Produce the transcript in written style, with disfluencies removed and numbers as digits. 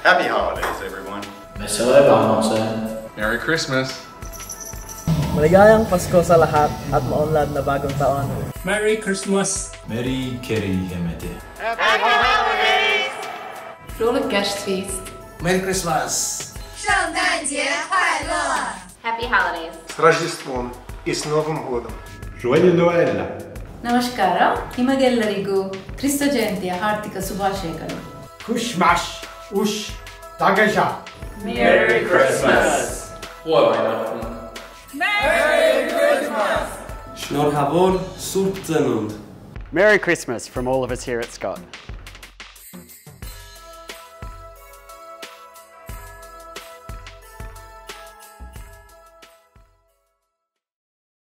Happy holidays, everyone. Merry Christmas. Maligayang Pasko sa lahat at maunlad na bagong taon. Merry Christmas. Merry Kerry Hemete. Happy holidays. Vrolijk kerstfeest. Merry Christmas. 圣诞节快乐 Happy holidays. С Рождеством и с Новым годом. Joyeux Noël. ನಮಸ್ಕಾರ ನಿಮಗೆಲ್ಲರಿಗೂ ಕ್ರಿಸ್ತ ಜಯಂತಿಯ ಹಾರ್ದಿಕ ಶುಭಾಶಯಗಳು. Kushmash ush Dagaja. Merry Christmas. Merry Christmas. Schnorr Havor Surpzenund. Merry Christmas from all of us here at Scott.